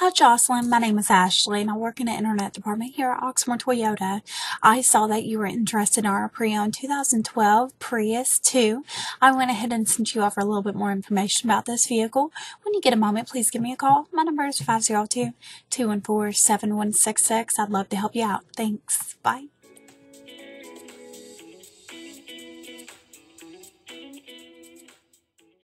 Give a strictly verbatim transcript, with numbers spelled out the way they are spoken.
Hi, Jocelyn. My name is Ashley, and I work in the Internet department here at Oxmoor Toyota. I saw that you were interested in our pre-owned two thousand twelve Prius two. I went ahead and sent you over a little bit more information about this vehicle. When you get a moment, please give me a call. My number is five zero two, two one four, seven one six six. I'd love to help you out. Thanks. Bye.